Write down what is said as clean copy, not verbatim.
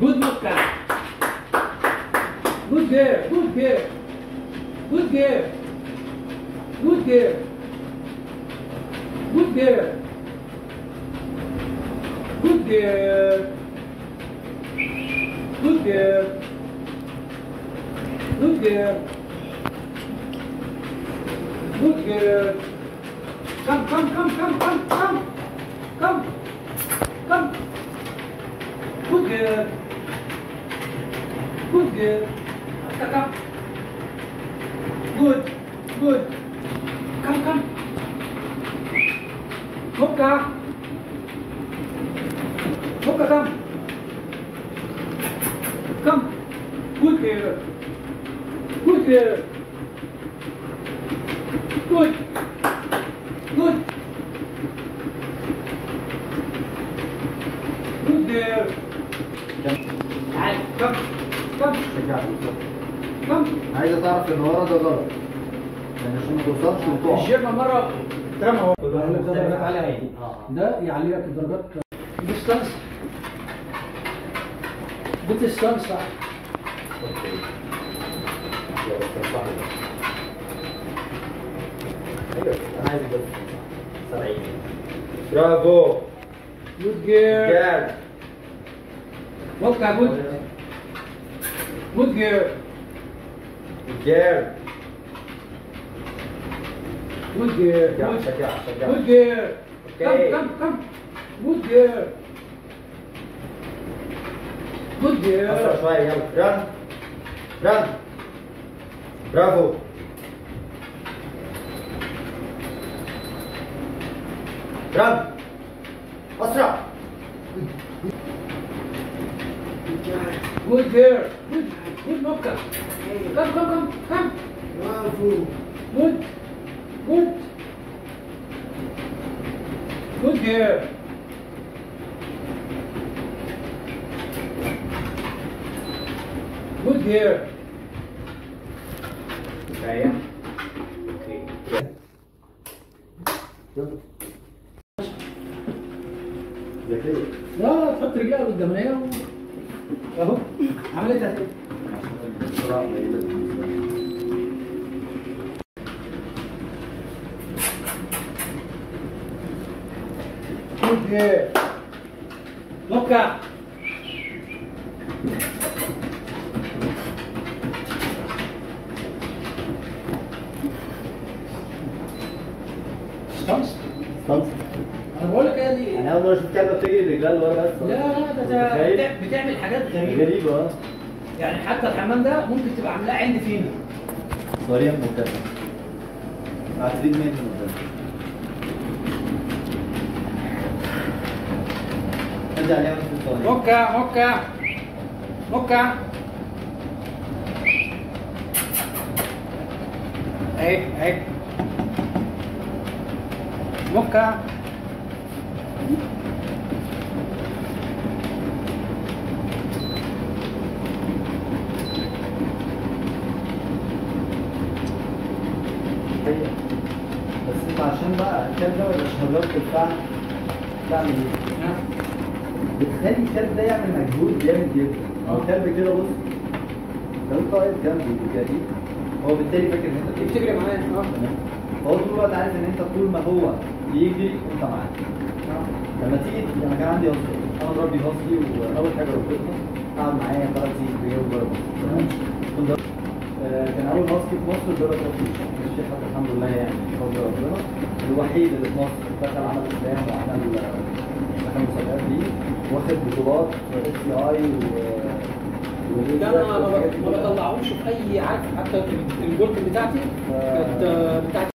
Good Mokka. Good girl. Good girl. Good girl. Good girl. Good girl. Good girl. Good girl. Good girl. Good girl. Come. Good girl. Good girl. Come. Good. Come. Mokka, come. Come. Good girl. Good girl. Good. Good girl. تعال كم عايزه تعرف ان ورا ده غلط يعني عشان ما توصلش وتقع. الجيم مره اترمى اهو ده يعلي لك الدرجات. بتستنصح اوكي يلا استنصح لي. ايوه انا عايز بس 70. برافو. Good girl. جاد. Mokka, good. Good girl. جاد. Good girl. شجع. Good girl. Okay. Come. Good girl. Good اسرع girl. شويه يلا. رن. برافو. رن. اسرع. Good girl. Good Mokka. Come. برافو. Good girl. Good girl. كفايه. اوكي. يلا. ذكية. لا تحط رجلها قدامنا اهو عملتها كده. Good girl. Mokka. استنص. انا بقول لك هي دي. انا اول مره اشوف كلبه بتجري رجلها لورا بس. لا ده متخيل؟ بتعمل حاجات غريبه. غريبه يعني حتى الحمام ده ممكن تبقى عاملاه عند فينا. صريح مبتدئ. عارفين مين المبتدئ. ارجع عليها بس ثواني. موكا اهي موكا. بس انت عشان بقى الكلب ده ما يبقاش هرب بالفعل تعمل ايه؟ بتخلي الكلب ده يعمل مجهود جامد جدا. هو الكلب كده بص لو انت واقف جنبه بتجريه هو بالتالي فاكر ان انت بتجري معاه. تمام. فهو طول الوقت عارف ان انت طول ما هو بيجري انت معاه. لما تيجي انا كان عندي هاسكي، انا مربي هاسكي واول حاجه ربيتها قعد معايا 3 سنين بيجري بره مصر. كان اول هاسكي في مصر بره ماشي الحمد لله يعني بفضل ربنا. الوحيد اللي في مصر دخل عمل افلام وعمل دخل مسابقات دي واخد بطولات SCI ده انا ما بطلعوش في اي حاجه. حتى الجولف بتاعتي كانت بتاعت